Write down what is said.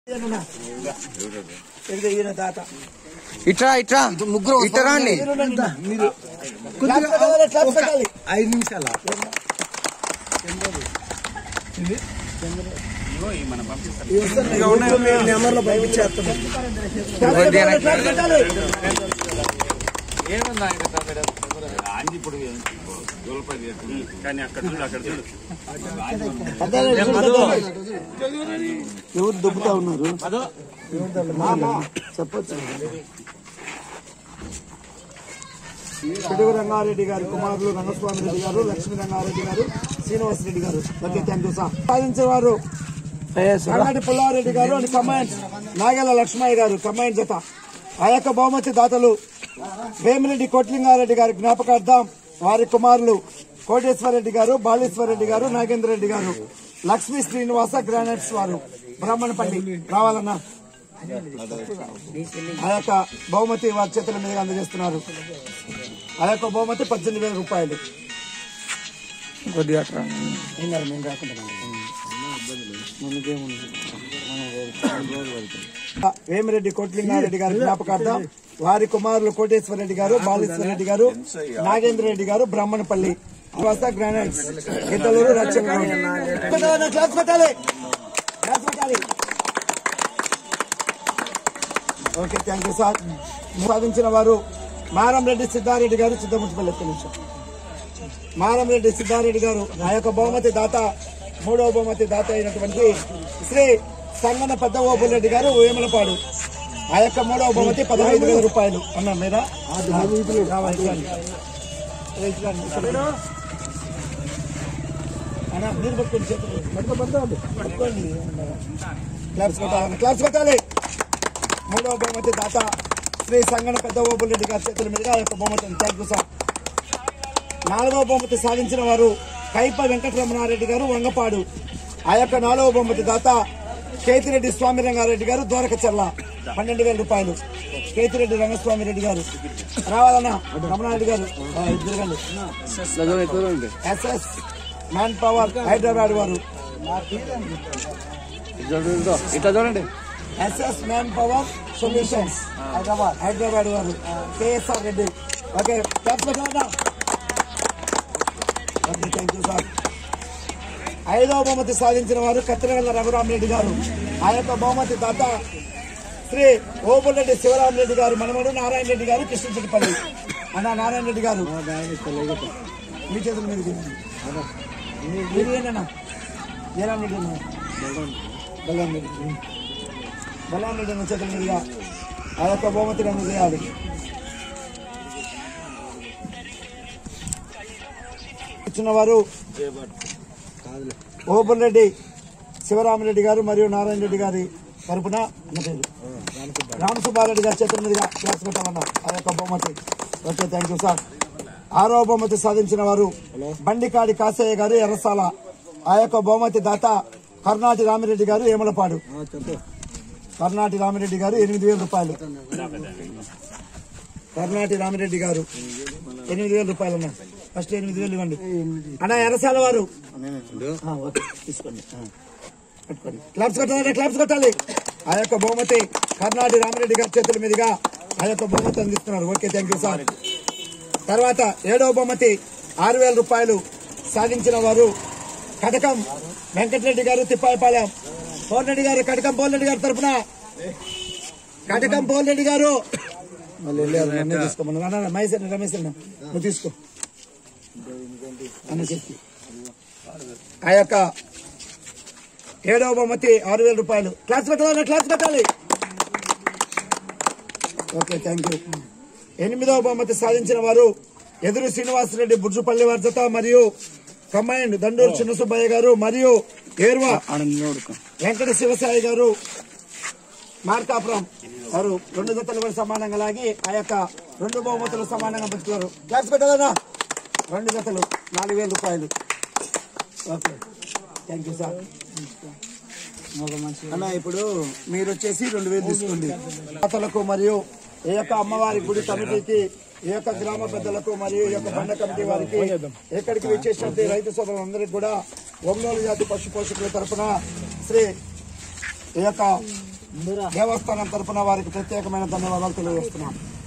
ఇట్రా ఇట్రా ముగ్గురు ఇట్రా అండి. 5 నిమిషాల నెంబర్లో పంపించేస్తున్నాం. ఎవరు దుబ్బుతా ఉన్నారు చెప్పచ్చు. పిడుగు రంగారెడ్డి గారు కుమారులు రంగస్వామి రెడ్డి గారు, లక్ష్మీ రంగారెడ్డి గారు, శ్రీనివాస్ రెడ్డి గారు. Okay, thank you sir. సాధించేవారు రంగారెడ్డి పుల్లారెడ్డి గారు అని కమాండ్, నాగేల లక్ష్మయ్య గారు కమాండ్ జత. ఆ యొక్క బహుమతి దాతలు వేమిరెడ్డి కోట్లింగారెడ్డి గారి జ్ఞాపకార్థం వారి కుమారులు కోటేశ్వరరెడ్డి గారు, బాలేశ్వరరెడ్డి గారు, నాగేంద్ర రెడ్డి గారు, లక్ష్మీ శ్రీనివాస గ్రానైట్స్ వారు బ్రాహ్మణపల్లి రావాలన్నా. ఆ యొక్క బహుమతి వారి చేతుల మీదుగా అందజేస్తున్నారు. ఆ యొక్క బహుమతి 18,000 రూపాయలు. వేమిరెడ్డి కోట్లింగారెడ్డి గారి జ్ఞాపకార్థం వారి కుమారులు కోటేశ్వరరెడ్డి గారు, బాలేశ్వరరెడ్డి గారు, నాగేంద్ర రెడ్డి గారు Brahmanapalli granites Giddaluru okay, thank you sir. సాధించిన వారు మారంరెడ్డి సిద్ధారెడ్డి గారు, చిత్తముచ్చిపల్లి. నిమిషం మారంరెడ్డి సిద్ధారెడ్డి గారు. ఆ యొక్క బహుమతి దాత 3వ బహుమతి దాత అయినటువంటి శ్రీ సంగన పెద్ద ఓబుల్రెడ్డి గారు వేములపాడు. ఆ యొక్క 3వ బహుమతి 15,000 రూపాయలు. అన్నా మీరా మీరు పట్టుకోండి, చేతులు పట్టుకోండి, క్లాప్స్ కొట్టాలి. 3వ బహుమతి దాత శ్రీ సంగన పెద్ద ఓబుల్రెడ్డి గారి చేతుల మీదుగా ఆ యొక్క బహుమతి. Thank you sir. 4వ బహుమతి సాధించిన వారు కైప వెంకటరమణారెడ్డి గారు వంగపాడు. ఆ యొక్క 4వ బహుమతి దాత కేతిరెడ్డి స్వామి రంగారెడ్డి గారు దోరకచర్ల 12,000 రూపాయలు. కేతిరెడ్డి రంగస్వామి రెడ్డి గారు రావాలన్నా. రమణారెడ్డి గారు ఎస్ఎస్ మ్యాన్ పవర్ హైదరాబాద్ వారు. చూడండి SS man power solutions Hyderabad వారు. KSR Reddy. Okay, okay, thank you sir. 5వ బహుమతి సాధించిన వారు కత్తిరగల్ల రఘురామరెడ్డి గారు. ఆ యొక్క బహుమతి దాత శ్రీ ఓబుల్రెడ్డి శివరామరెడ్డి గారు మనమడు, నారాయణ రెడ్డి గారు కృష్ణచెట్టిపల్లి. అన్న నారాయణ రెడ్డి గారు మీ చేతుల మీద మీరు ఏంటన్నా జయరాం రెడ్డి బలరాం రెడ్డి అన్న చేతుల మీదుగా ఆ యొక్క బహుమతిని అందజేయాలి. ఇచ్చిన వారు ఓబుల్రెడ్డి శివరామరెడ్డి గారు మరియు నారాయణ రెడ్డి గారి తరపున అన్న పేరు రామసుబ్బారెడ్డి గారి చేతుల మీదుగా క్లాస్ పెట్టాలన్న ఆ యొక్క బహుమతి. Okay, thank you sir. 6వ బహుమతి సాధించిన వారు బండికాడి కాసయ్య గారు ఎర్రసాల. ఆ యొక్క బహుమతి దాత కర్ణాటి రామిరెడ్డి గారు ఏమలపాడు. కర్ణాటి రామిరెడ్డి గారు 8,000 రూపాయలు. కర్ణాటి రామిరెడ్డి గారు 8,000 రూపాయలు అన్న. ఫస్ట్ 8,000 ఇవ్వండి అన్న. ఎర్రసాల వారు తీసుకోండి, క్లాప్స్ కొట్టాలి. ఆ యొక్క బహుమతి కర్ణాటి రామిరెడ్డి గారి చేతుల మీదుగా ఆ యొక్క బహుమతి అందిస్తున్నారు. Okay, thank you sir. తర్వాత 7వ బహుమతి 6,000 రూపాయలు సాధించిన వారు కటకం వెంకటరెడ్డి గారు తిప్పాయిపాలెం. పోలరెడ్డి గారు కటకం పోలరెడ్డి గారి తరఫున కటకం పోలరెడ్డి గారు తీసుకోమన్నా. రమేష్ అన్న నువ్వు తీసుకో అని చెప్పి ఆ యొక్క 7వ బహుమతి 6,000 రూపాయలు. క్లాస్ పెట్టాలి. Okay, thank you. 8వ బహుమతి సాధించిన వారు ఎదురు శ్రీనివాసరెడ్డి బుర్జుపల్లి వారి జత మరియు కమాండ్ దండూరు చిన్న సుబ్బయ్య గారు మరియు ఏర్వ వెంకట శివసాయి గారు మార్కాపురం వారు 2 జతలు కూడా సమానంగా లాగి ఆ యొక్క 2 బహుమతులు సమానంగా పెట్టుకున్నారు. క్లాస్ పెట్టాలన్నా. 2 జతలు 4,000 రూపాయలు. Okay, thank you sir. అన్న ఇప్పుడు మీరు వచ్చేసి 2,000 తీసుకోండి. దాతలకు మరియు ఈ యొక్క అమ్మవారి గుడి కమిటీకి, ఈ యొక్క గ్రామ పెద్దలకు మరియు ఈ యొక్క బండ కమిటీ వారికి, ఎక్కడికి వచ్చేసినట్టు రైతు సోదరులందరికీ కూడా ఒంగోలు జాతి పశు పోషకుల తరఫున శ్రీ ఈ యొక్క దేవస్థానం తరపున వారికి ప్రత్యేకమైన ధన్యవాదాలు తెలియజేస్తున్నాం.